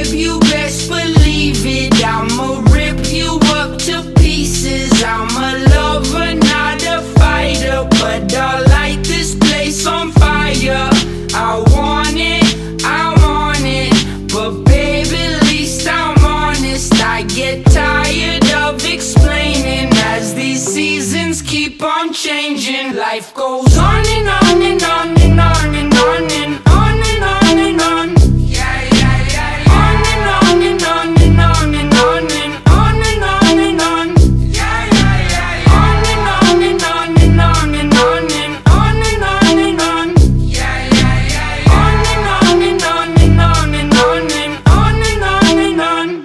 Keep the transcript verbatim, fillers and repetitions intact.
you best believe it. I'ma rip you up to pieces. I'm a lover, not a fighter, but I'll light this place on fire. I want it, I want it, but baby, at least I'm honest. I get tired of explaining as these seasons keep on changing. Life goes on and on and on and on and on and